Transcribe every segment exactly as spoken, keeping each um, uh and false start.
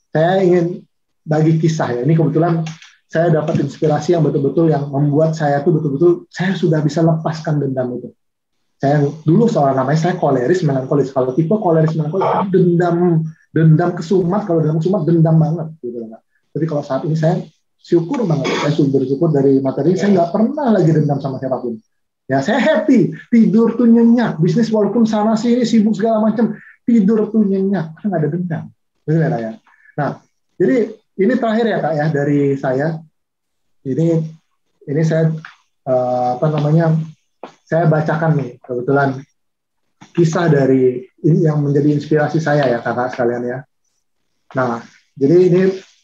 saya ingin bagi kisah ya. Ini kebetulan saya dapat inspirasi yang betul-betul yang membuat saya tuh betul-betul saya sudah bisa lepaskan dendam itu. Saya dulu seorang namanya saya koleris melankolis. Kalau tipe koleris melankolis dendam dendam kesumat, kalau dendam kesumat dendam banget gitu kan. Tapi kalau saat ini saya syukur banget, saya bersyukur dari materi saya nggak pernah lagi dendam sama siapapun. Ya saya happy, tidur tuh nyenyak, bisnis walaupun sana sini sibuk segala macam, tidur tuh nyenyak, karena nggak ada dendam. Betul ya, ya. Nah, jadi ini terakhir ya kak ya dari saya. Ini ini saya uh, apa namanya? Saya bacakan nih kebetulan kisah dari ini yang menjadi inspirasi saya ya kakak sekalian ya. Nah, jadi ini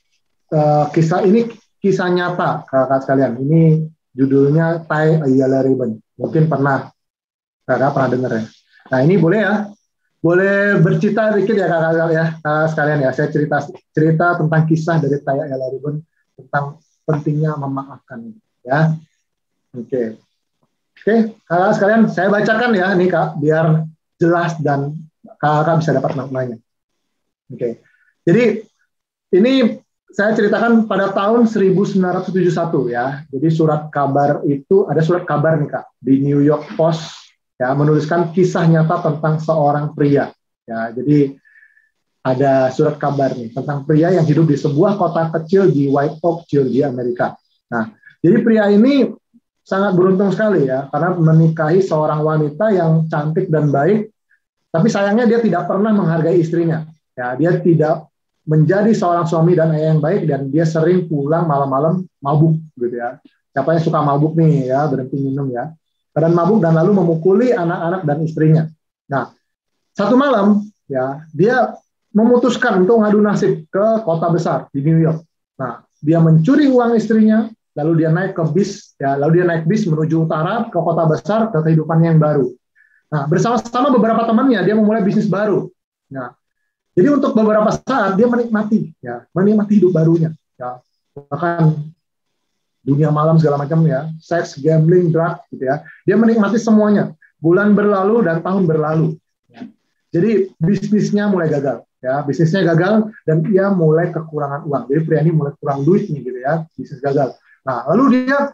uh, kisah ini kisah nyata kakak sekalian. Ini judulnya Tie a Yellow Ribbon. Mungkin pernah kakak pernah dengar ya. Nah ini boleh ya, boleh bercerita dikit ya kakak ya kakak sekalian ya. Saya cerita cerita tentang kisah dari Tie a Yellow Ribbon tentang pentingnya memaafkan ya. Oke. Okay. Oke, kakak sekalian, saya bacakan ya, nih kak, biar jelas dan kakak bisa dapat maknanya. Oke, jadi ini saya ceritakan pada tahun seribu sembilan ratus tujuh puluh satu ya. Jadi surat kabar itu ada surat kabar nih kak di New York Post ya menuliskan kisah nyata tentang seorang pria ya. Jadi ada surat kabar nih tentang pria yang hidup di sebuah kota kecil di White Oak, Georgia, Amerika. Nah, jadi pria ini sangat beruntung sekali ya, karena menikahi seorang wanita yang cantik dan baik, tapi sayangnya dia tidak pernah menghargai istrinya. Ya, dia tidak menjadi seorang suami dan ayah yang baik, dan dia sering pulang malam-malam mabuk, gitu ya. Siapa yang suka mabuk nih ya, berhenti minum ya. Dan mabuk dan lalu memukuli anak-anak dan istrinya. Nah, satu malam ya, dia memutuskan untuk ngadu nasib ke kota besar di New York. Nah, dia mencuri uang istrinya, lalu dia naik ke bis, ya, lalu dia naik bis menuju utara ke kota besar, ke kehidupan yang baru. Nah, bersama-sama beberapa temannya dia memulai bisnis baru. Nah, jadi untuk beberapa saat dia menikmati, ya, menikmati hidup barunya, ya, bahkan dunia malam segala macam ya, seks, gambling, drug, gitu ya. Dia menikmati semuanya. Bulan berlalu dan tahun berlalu. Ya. Jadi bisnisnya mulai gagal, ya, bisnisnya gagal dan dia mulai kekurangan uang. Jadi pria ini mulai kurang duit nih, gitu ya, bisnis gagal. Nah, lalu dia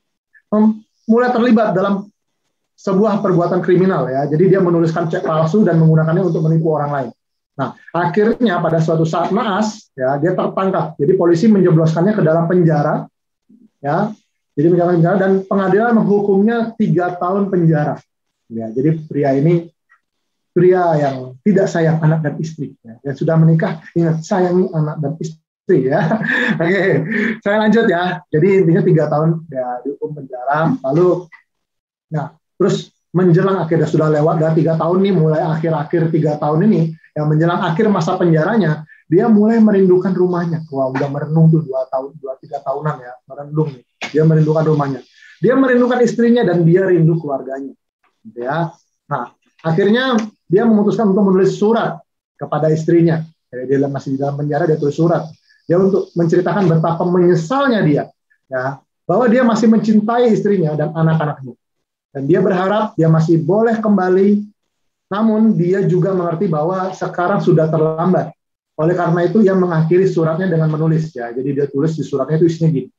um, mulai terlibat dalam sebuah perbuatan kriminal ya. Jadi dia menuliskan cek palsu dan menggunakannya untuk menipu orang lain. Nah, akhirnya pada suatu saat naas ya, dia tertangkap. Jadi polisi menjebloskannya ke dalam penjara ya. Jadi penjara dan pengadilan menghukumnya tiga tahun penjara. Ya, jadi pria ini pria yang tidak sayang anak dan istri ya. Yang sudah menikah ingat sayangi anak dan istri. Ya, oke, okay. Saya lanjut ya. Jadi intinya tiga tahun ya dihukum penjara. Lalu, nah terus menjelang akhirnya sudah lewat dari tiga tahun nih, mulai akhir-akhir tiga tahun ini, yang menjelang akhir masa penjaranya, dia mulai merindukan rumahnya. Wah, udah merenung tuh dua tahun, dua tiga tahunan ya, merenung nih. Dia merindukan rumahnya. Dia merindukan istrinya dan dia rindu keluarganya. Ya, nah akhirnya dia memutuskan untuk menulis surat kepada istrinya. Jadi dia masih di dalam penjara, dia tulis surat. Dia untuk menceritakan betapa menyesalnya dia, ya, bahwa dia masih mencintai istrinya dan anak-anaknya. Dan dia berharap dia masih boleh kembali, namun dia juga mengerti bahwa sekarang sudah terlambat. Oleh karena itu, ia mengakhiri suratnya dengan menulis. Ya, jadi dia tulis di suratnya itu isinya gini.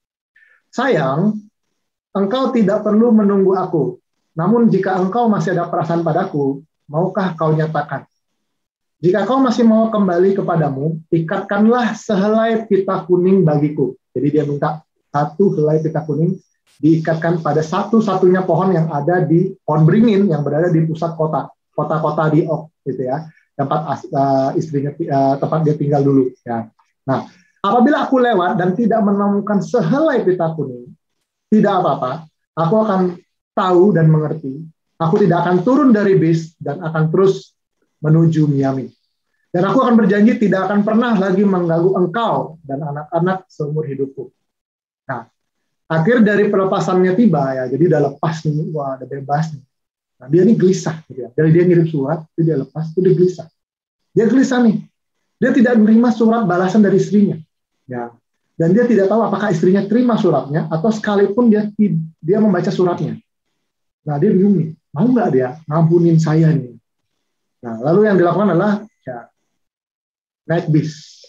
Sayang, engkau tidak perlu menunggu aku. Namun jika engkau masih ada perasaan padaku, maukah kau nyatakan? Jika kau masih mau kembali kepadamu, ikatkanlah sehelai pita kuning bagiku. Jadi dia minta satu helai pita kuning diikatkan pada satu-satunya pohon yang ada di pohon beringin yang berada di pusat kota, kota-kota di Oak, gitu ya, tempat uh, istrinya uh, tempat dia tinggal dulu. Ya. Nah, apabila aku lewat dan tidak menemukan sehelai pita kuning, tidak apa-apa, aku akan tahu dan mengerti. Aku tidak akan turun dari bis dan akan terus menuju Miami. Dan aku akan berjanji tidak akan pernah lagi mengganggu engkau dan anak-anak seumur hidupku. Nah, akhir dari pelepasannya tiba ya, jadi udah lepas nih, wah udah bebas nih. Nah, dia ini gelisah, gitu ya. Dari dia ngirim surat, itu dia lepas, itu dia gelisah. Dia gelisah nih, dia tidak menerima surat balasan dari istrinya. Ya, dan dia tidak tahu apakah istrinya terima suratnya atau sekalipun dia dia membaca suratnya. Nah, dia bingung nih, mau nggak dia ngampunin saya nih? Nah, lalu yang dilakukan adalah ya, naik bis.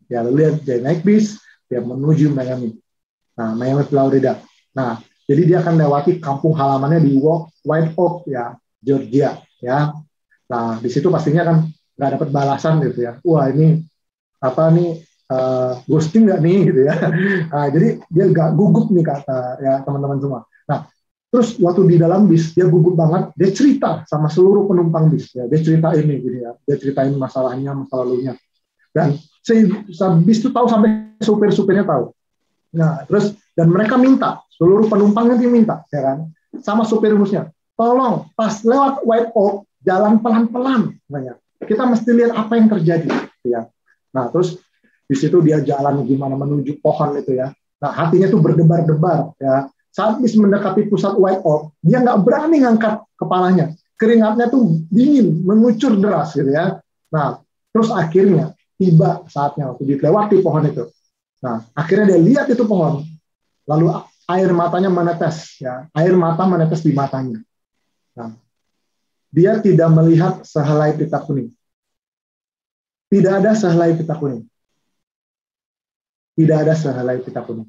Ya, lalu dia, dia naik bis, dia menuju Miami. Nah, Miami, Florida. Nah, jadi dia akan lewati kampung halamannya di White Oak, ya, Georgia, ya. Nah, di situ pastinya kan nggak dapat balasan gitu ya. Wah, ini apa nih, uh, ghosting nggak nih gitu ya. Nah, jadi dia nggak gugup nih kata ya teman-teman semua. Nah, terus waktu di dalam bis dia gugup banget, dia cerita sama seluruh penumpang bis ya. Dia cerita ini gitu ya. Dia ceritain masalahnya, masa lalunya. Dan si bis itu tahu sampai supir-supirnya tahu. Nah, terus dan mereka minta, seluruh penumpangnya dia minta ya kan, sama supir busnya, tolong pas lewat White Oak jalan pelan-pelan, namanya. Kita mesti lihat apa yang terjadi, ya. Nah, terus di situ dia jalan gimana menuju pohon itu ya. Nah, hatinya tuh berdebar-debar, ya. Saat bis mendekati pusat White Oak, dia nggak berani ngangkat kepalanya. Keringatnya tuh dingin, mengucur deras, gitu ya. Nah, terus akhirnya tiba saatnya waktu dilewati pohon itu. Nah, akhirnya dia lihat itu pohon, lalu air matanya menetes, ya. Air mata menetes di matanya. Nah, dia tidak melihat sehelai pita kuning. Tidak ada sehelai pita kuning. Tidak ada sehelai pita kuning.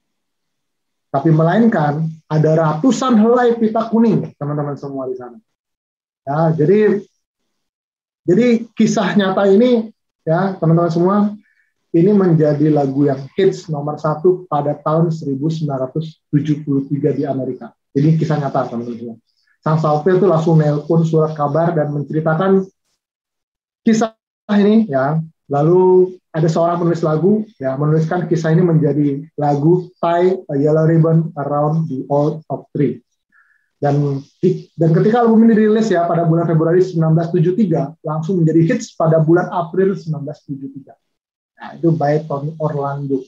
Tapi melainkan ada ratusan helai pita kuning, teman-teman semua di sana. Ya, jadi jadi kisah nyata ini, ya teman-teman semua, ini menjadi lagu yang hits nomor satu pada tahun seribu sembilan ratus tujuh puluh tiga di Amerika. Jadi kisah nyata, teman-teman semua. Sang sopir itu langsung nelpon surat kabar dan menceritakan kisah ini, ya. Lalu ada seorang penulis lagu, ya, menuliskan kisah ini menjadi lagu Tie a Yellow Ribbon Around the Old Oak Tree. Dan dan ketika album ini dirilis ya pada bulan Februari seribu sembilan ratus tujuh puluh tiga, langsung menjadi hits pada bulan April seribu sembilan ratus tujuh puluh tiga. Nah, itu by Tony Orlando.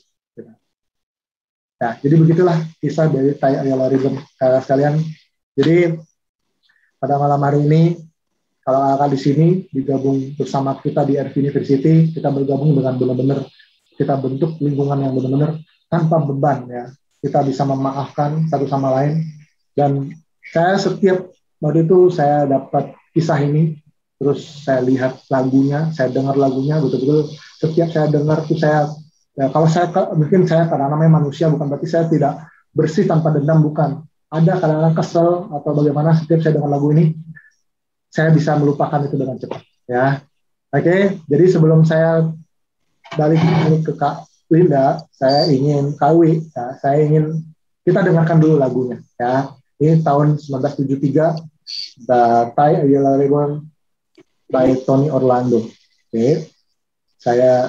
Nah, jadi begitulah kisah dari Tie a Yellow Ribbon, uh, sekalian. Jadi pada malam hari ini, kalau kakak di sini digabung bersama kita di R V University, kita bergabung dengan benar-benar kita bentuk lingkungan yang benar-benar tanpa beban ya. Kita bisa memaafkan satu sama lain. Dan saya setiap waktu itu saya dapat kisah ini, terus saya lihat lagunya, saya dengar lagunya, betul-betul setiap saya dengar tuh saya, ya, kalau saya mungkin saya karena namanya manusia, bukan berarti saya tidak bersih tanpa dendam, bukan. Ada kadang-kadang kesel atau bagaimana setiap saya dengar lagu ini, saya bisa melupakan itu dengan cepat. Ya, oke. Jadi sebelum saya balik ini ke Kak Linda, saya ingin Kawi, ya, saya ingin kita dengarkan dulu lagunya. Ya, ini tahun seribu sembilan ratus tujuh puluh tiga, The Tie a Yellow Ribbon by Tony Orlando. Oke. Saya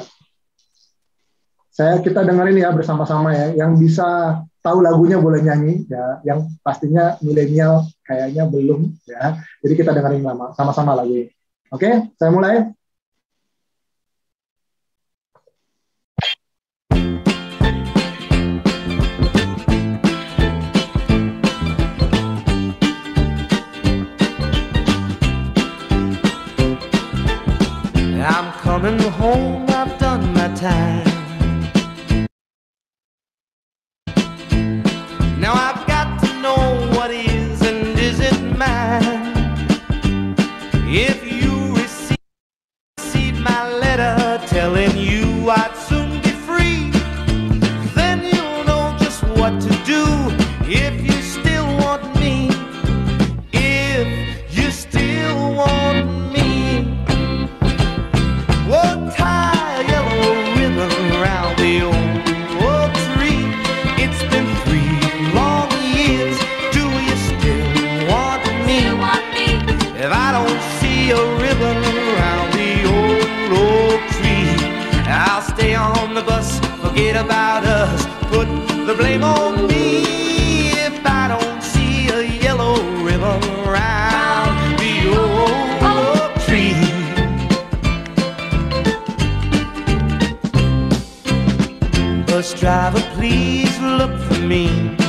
saya kita dengerin ya bersama-sama ya. Yang bisa tahu lagunya boleh nyanyi ya. Yang pastinya milenial kayaknya belum ya. Jadi kita dengerin sama-sama lagu ini. Oke, saya mulai. I'm coming home, I've done my time. Now I've got to know what is and isn't mine. If you receive, receive my letter telling you I'd soon be free, then you'll know just what to do if you still want me. If you still want me. Whoa, tie a yellow ribbon around the old oak tree. It's been three long years. Do you still want me? If I don't see a ribbon around the old oak tree, I'll stay on the bus, forget about us, put the blame on me. If I don't see a yellow ribbon around the old oak tree. Bus driver, please look for me,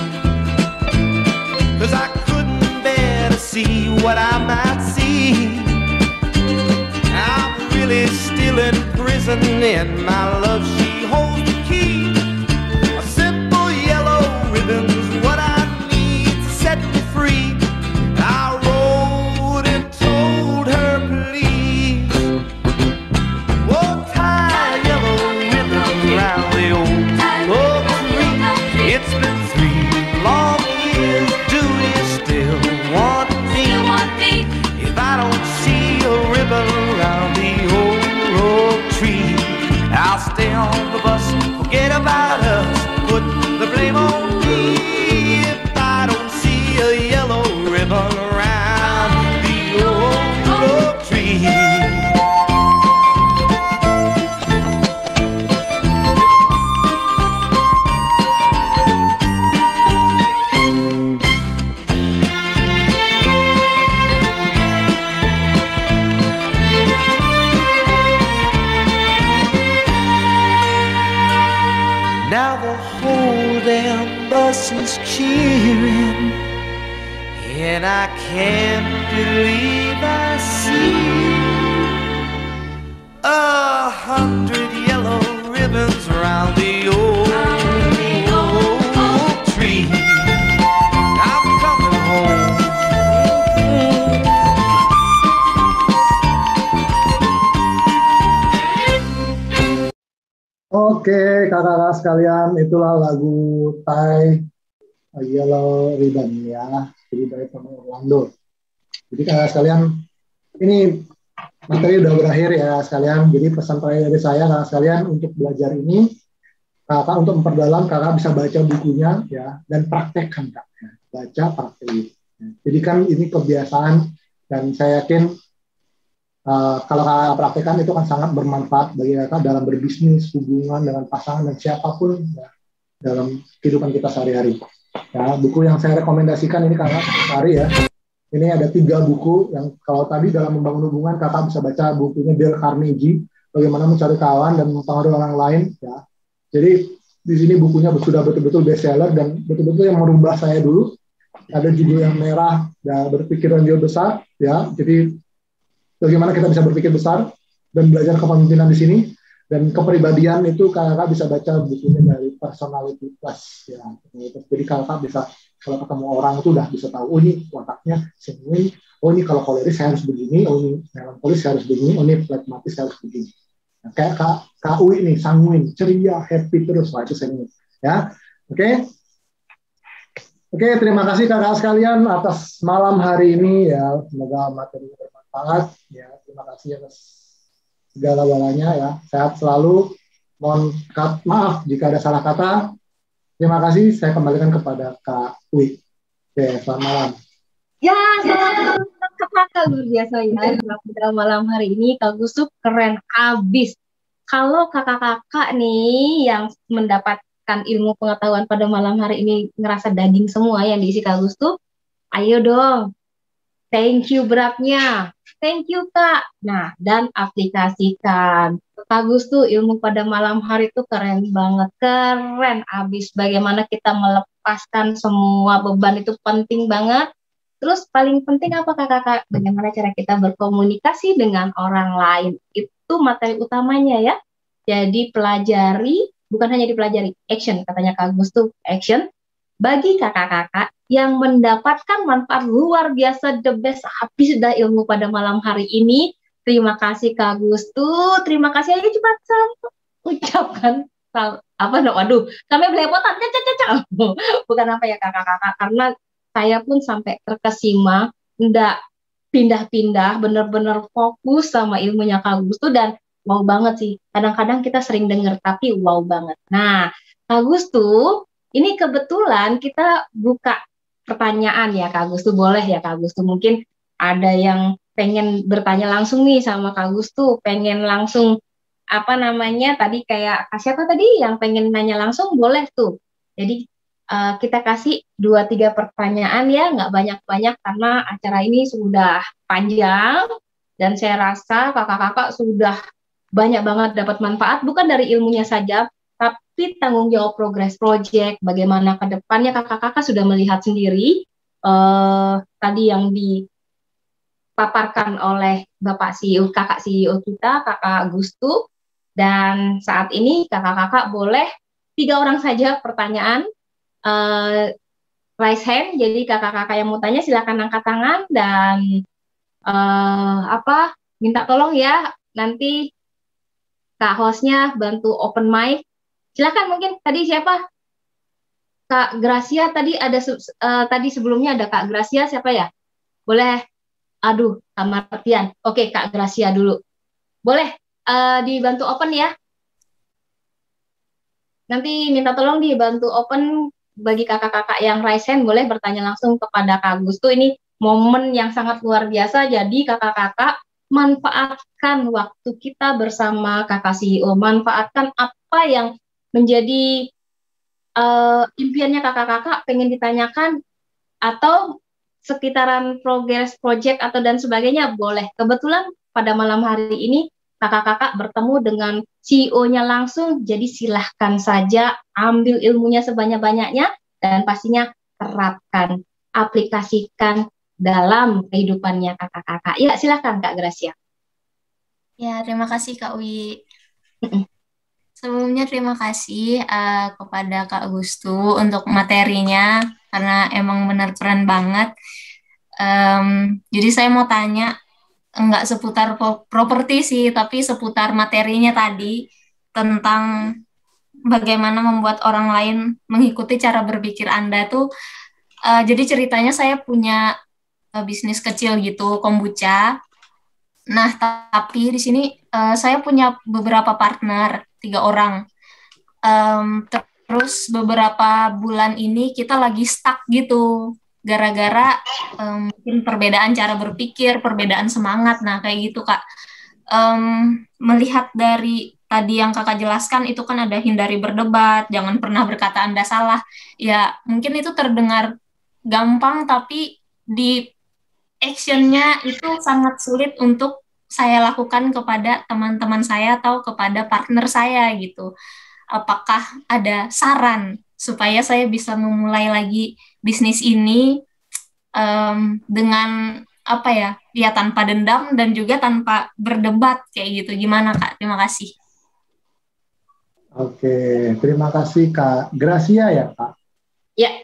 'cause I couldn't bear to see what I might see. I'm really still in prison and my love, she holds the key. A simple yellow ribbon's what I need to set me free. I wrote and told her please. Whoa, tie a yellow ribbon voices cheering, and I can't believe I see a hundred yellow ribbons round the old, old tree. I'm coming home. Oke, kakak-kakak sekalian, itulah lagu Tie a Yellow Ribbon ya, jadi dari teman Orlando. Jadi kakak sekalian, ini materi udah berakhir ya sekalian. Jadi pesan terakhir dari saya kakak sekalian untuk belajar ini, kakak untuk memperdalam, kakak bisa baca bukunya ya dan praktekkan kak. Baca praktek. Jadi kan ini kebiasaan dan saya yakin Uh, kalau kakak praktekkan itu kan sangat bermanfaat bagi kakak dalam berbisnis, hubungan dengan pasangan dan siapapun ya, dalam kehidupan kita sehari-hari. Ya, buku yang saya rekomendasikan ini kakak cari ya. Ini ada tiga buku yang kalau tadi dalam membangun hubungan kakak bisa baca bukunya Dale Carnegie, Bagaimana Mencari Kawan dan Mempengaruhi Orang Lain. Ya. Jadi di sini bukunya sudah betul-betul bestseller dan betul-betul yang merubah saya dulu. Ada judul yang merah, ya, Berpikiran Jauh Besar. Ya, jadi bagaimana kita bisa berpikir besar dan belajar kepemimpinan di sini, dan kepribadian itu kakak bisa baca bukunya dari Personality Plus ya. Jadi kakak bisa kalau ketemu orang itu udah bisa tahu, oh ini wataknya sanguin, oh ini kalau koleris saya harus begini, oh ini melankolis saya harus begini, oh ini phlegmatis saya harus begini. Nah, kayak Kak Kak Uwi nih sanguin, ceria, happy terus, wah itu sanguin ya. Oke. Okay? Oke, okay, terima kasih kakak sekalian atas malam hari ini ya. Semoga materinya bermanfaat ya. Terima kasih atas segala-galanya ya. Sehat selalu. Mohon maaf jika ada salah kata. Terima kasih. Saya kembalikan kepada Kak Uwi. Oke, selamat malam. Ya, selamat kakak luar biasa ya. Pada malam hari ini Kak Gustup keren abis. Kalau kakak-kakak nih yang mendapat ilmu pengetahuan pada malam hari ini ngerasa daging semua yang diisi Kak Gustup, ayo dong, thank you beratnya, thank you Kak. Nah, dan aplikasikan. Kak Gustup ilmu pada malam hari itu keren banget, keren abis. Bagaimana kita melepaskan semua beban itu penting banget. Terus paling penting apa kakak-kakak? Bagaimana cara kita berkomunikasi dengan orang lain, itu materi utamanya ya. Jadi pelajari. Bukan hanya dipelajari, action, katanya Kak Gustup, action. Bagi kakak-kakak yang mendapatkan manfaat luar biasa, the best, habis dah ilmu pada malam hari ini. Terima kasih Kak Gustup, terima kasih, ayo cepat sampai ucapkan, apa, no, waduh, kami belepotan, caca-caca. Bukan apa ya kakak-kakak, karena saya pun sampai terkesima, enggak pindah-pindah, benar-benar fokus sama ilmunya Kak Gustup, dan wow banget sih. Kadang-kadang kita sering dengar, tapi wow banget. Nah, Kak Gustup, ini kebetulan kita buka pertanyaan ya Kak Gustup. Boleh ya Kak Gustup? Mungkin ada yang pengen bertanya langsung nih sama Kak Gustup. Pengen langsung, apa namanya, tadi kayak, siapa tadi yang pengen nanya langsung? Boleh tuh. Jadi, uh, kita kasih dua tiga pertanyaan ya, nggak banyak-banyak karena acara ini sudah panjang. Dan saya rasa kakak-kakak sudah banyak banget dapat manfaat, bukan dari ilmunya saja, tapi tanggung jawab progress project, bagaimana ke depannya kakak-kakak sudah melihat sendiri, eh, tadi yang dipaparkan oleh Bapak C E O, kakak C E O kita, Kakak Gustup, dan saat ini kakak-kakak boleh tiga orang saja pertanyaan, eh, raise hand, jadi kakak-kakak yang mau tanya silakan angkat tangan, dan eh, apa, minta tolong ya, nanti Kak hostnya bantu open mic. Silakan, mungkin tadi siapa? Kak Gracia tadi ada uh, tadi sebelumnya ada Kak Gracia, siapa ya? Boleh? Aduh, Kak Martian. Oke, Kak Gracia dulu. Boleh uh, dibantu open ya? Nanti minta tolong dibantu open bagi kakak-kakak yang raise hand, boleh bertanya langsung kepada Kak Gustup. Ini momen yang sangat luar biasa, jadi kakak-kakak manfaatkan waktu kita bersama kakak C E O, manfaatkan apa yang menjadi uh, impiannya kakak-kakak pengen ditanyakan atau sekitaran progress project atau dan sebagainya, boleh. Kebetulan pada malam hari ini kakak-kakak bertemu dengan C E O-nya langsung, jadi silahkan saja ambil ilmunya sebanyak-banyaknya dan pastinya terapkan, aplikasikan dalam kehidupannya kakak-kakak. Ya, silakan Kak Gracia. Ya, terima kasih Kak Wi. Sebelumnya terima kasih uh, kepada Kak Gustu untuk materinya, karena emang benar keren banget. Um, jadi saya mau tanya, enggak seputar properti sih, tapi seputar materinya tadi, tentang bagaimana membuat orang lain mengikuti cara berpikir Anda tuh. Uh, jadi ceritanya saya punya uh, bisnis kecil gitu, kombucha. Nah, tapi di sini uh, saya punya beberapa partner, tiga orang. Um, terus beberapa bulan ini kita lagi stuck gitu, gara-gara um, mungkin perbedaan cara berpikir, perbedaan semangat. Nah, kayak gitu Kak. Um, melihat dari tadi yang Kakak jelaskan, itu kan ada hindari berdebat, jangan pernah berkata Anda salah. Ya, mungkin itu terdengar gampang, tapi di actionnya itu sangat sulit untuk saya lakukan kepada teman-teman saya atau kepada partner saya gitu. Apakah ada saran supaya saya bisa memulai lagi bisnis ini um, dengan apa ya, ya tanpa dendam dan juga tanpa berdebat kayak gitu. Gimana Kak? Terima kasih. Oke, terima kasih Kak Gracia ya Kak. Ya.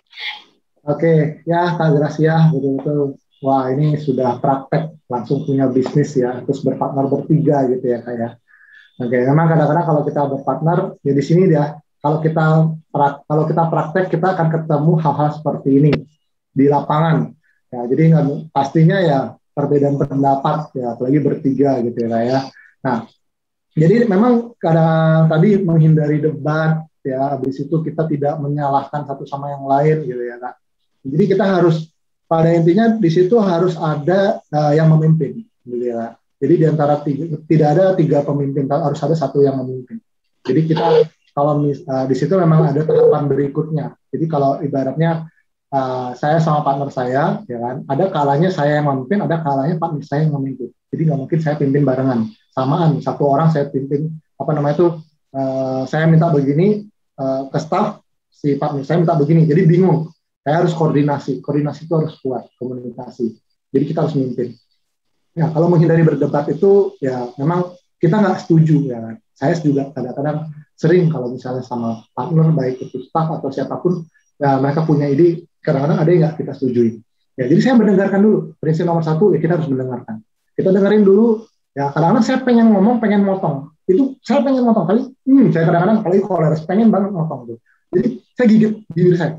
Oke, ya Kak Gracia, betul-betul. Wah, ini sudah praktek langsung punya bisnis ya, terus berpartner bertiga gitu ya Kak ya. Oke, memang kadang-kadang kalau kita berpartner, ya di sini dia, kalau kita kalau kita praktek, kita akan ketemu hal-hal seperti ini di lapangan. Ya, jadi nggak, pastinya ya perbedaan pendapat ya, apalagi bertiga gitu ya Kak ya. Nah, jadi memang kadang tadi menghindari debat ya, habis itu kita tidak menyalahkan satu sama yang lain gitu ya Kak. Jadi kita harus, pada intinya di situ harus ada uh, yang memimpin, gitu ya. Jadi di antara tiga, tidak ada tiga pemimpin, harus ada satu yang memimpin. Jadi kita kalau mis, uh, di situ memang ada tahapan berikutnya. Jadi kalau ibaratnya uh, saya sama partner saya, ya kan, ada kalanya saya yang memimpin, ada kalanya partner saya yang memimpin. Jadi nggak mungkin saya pimpin barengan, samaan. Satu orang saya pimpin, apa namanya itu, uh, saya minta begini uh, ke staff, si partner saya minta begini, jadi bingung. Saya harus koordinasi, koordinasi itu harus kuat, komunikasi. Jadi kita harus memimpin. Ya, kalau menghindari berdebat itu, ya memang kita nggak setuju ya kan. Saya juga kadang-kadang sering kalau misalnya sama partner, baik itu staff atau siapapun, ya mereka punya ide, kadang-kadang ada yang nggak kita setujui. Ya, jadi saya mendengarkan dulu. Prinsip nomor satu, ya kita harus mendengarkan. Kita dengerin dulu. Ya, kadang-kadang saya pengen ngomong, pengen motong. Itu saya pengen motong kali. Hmm, saya kadang-kadang apalagi koleris pengen banget motong tuh. Jadi saya gigit bibir saya.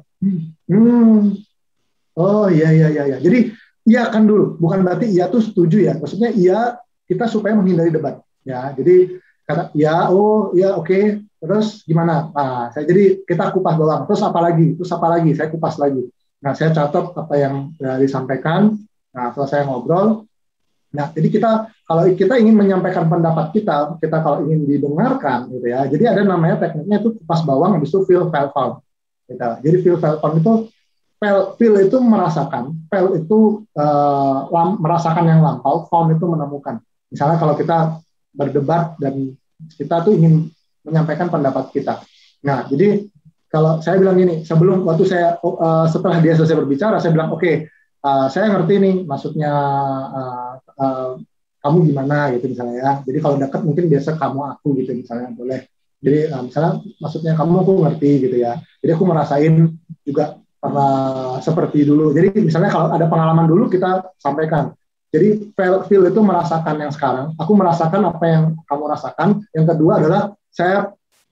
Hmm, oh iya iya iya. iya. Jadi iya kan dulu, bukan berarti iya tuh setuju ya. Maksudnya iya kita supaya menghindari debat. Ya, jadi kata ya, oh iya oke. Okay. Terus gimana? Nah, saya jadi kita kupas doang. Terus apa lagi? Terus apa lagi? Saya kupas lagi. Nah, saya catat apa yang ya, disampaikan. Nah, setelah saya ngobrol. Nah, jadi kita kalau kita ingin menyampaikan pendapat kita, kita kalau ingin didengarkan, gitu ya. Jadi ada namanya tekniknya itu kupas bawang, habis itu feel, feel, found. Gitu. Jadi feel, feel, found itu feel, feel itu merasakan, feel itu uh, lam, merasakan yang lampau, found itu menemukan. Misalnya kalau kita berdebat dan kita tuh ingin menyampaikan pendapat kita. Nah, jadi kalau saya bilang gini, sebelum waktu saya uh, setelah dia selesai berbicara, saya bilang oke. Okay, Uh, saya ngerti nih maksudnya uh, uh, kamu gimana gitu misalnya ya. Jadi kalau dekat mungkin biasa kamu aku gitu misalnya boleh. Jadi uh, misalnya maksudnya kamu aku ngerti gitu ya. Jadi aku merasain juga pernah seperti dulu. Jadi misalnya kalau ada pengalaman dulu kita sampaikan. Jadi feel, feel itu merasakan yang sekarang. Aku merasakan apa yang kamu rasakan. Yang kedua adalah saya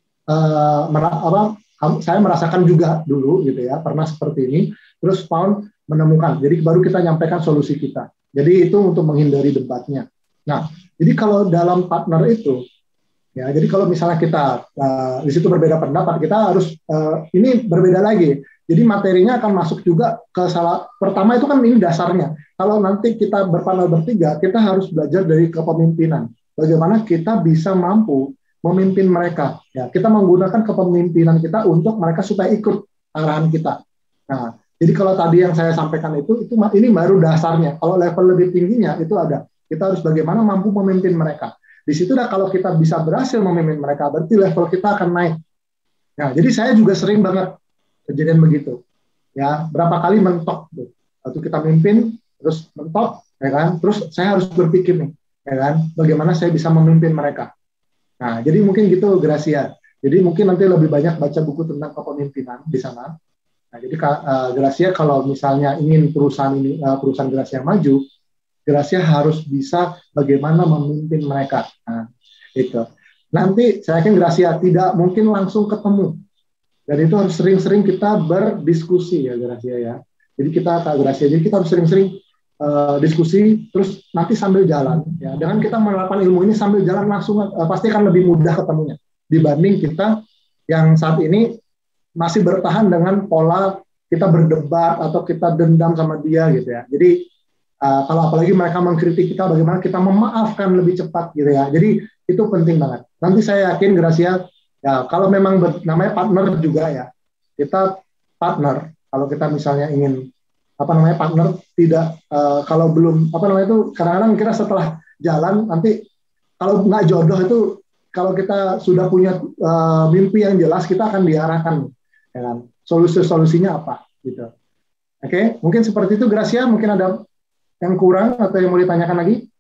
uh, mer- apa, saya merasakan juga dulu gitu ya. Pernah seperti ini. Terus found menemukan. Jadi baru kita nyampaikan solusi kita. Jadi itu untuk menghindari debatnya. Nah, jadi kalau dalam partner itu, ya, jadi kalau misalnya kita uh, di situ berbeda pendapat, kita harus uh, ini berbeda lagi. Jadi materinya akan masuk juga ke salah. Pertama itu kan ini dasarnya. Kalau nanti kita berpanel bertiga, kita harus belajar dari kepemimpinan. Bagaimana kita bisa mampu memimpin mereka. Ya, kita menggunakan kepemimpinan kita untuk mereka supaya ikut arahan kita. Nah, jadi kalau tadi yang saya sampaikan itu, itu ini baru dasarnya. Kalau level lebih tingginya itu ada. Kita harus bagaimana mampu memimpin mereka. Di situ dah kalau kita bisa berhasil memimpin mereka, berarti level kita akan naik. Nah, jadi saya juga sering banget kejadian begitu. ya berapa kali mentok tuh. Waktu kita mimpin terus mentok, ya kan? Terus saya harus berpikir nih, ya kan? Bagaimana saya bisa memimpin mereka. Nah, jadi mungkin gitu Gracia. Jadi mungkin nanti lebih banyak baca buku tentang kepemimpinan di sana. Nah, jadi uh, Gracia kalau misalnya ingin perusahaan ini uh, perusahaan Gracia maju, Gracia harus bisa bagaimana memimpin mereka. Nah, itu. Nanti saya yakin Gracia tidak mungkin langsung ketemu. Dan itu harus sering-sering kita berdiskusi ya Gracia ya. Jadi kita Kak Gracia, jadi kita harus sering-sering uh, diskusi, terus nanti sambil jalan. Ya, dengan kita menerapkan ilmu ini sambil jalan langsung uh, pasti akan lebih mudah ketemunya dibanding kita yang saat ini masih bertahan dengan pola kita berdebat atau kita dendam sama dia gitu ya. Jadi uh, kalau apalagi mereka mengkritik kita, bagaimana kita memaafkan lebih cepat gitu ya. Jadi itu penting banget. Nanti saya yakin Gracia, ya kalau memang ber, namanya partner juga ya, kita partner. Kalau kita misalnya ingin apa namanya partner, tidak uh, kalau belum apa namanya itu kadang-kadang kira setelah jalan nanti kalau nggak jodoh itu, kalau kita sudah punya uh, mimpi yang jelas, kita akan diarahkan, ya kan? Solusi-solusinya apa, gitu. Oke, okay? Mungkin seperti itu Gracia. Mungkin ada yang kurang atau yang mau ditanyakan lagi?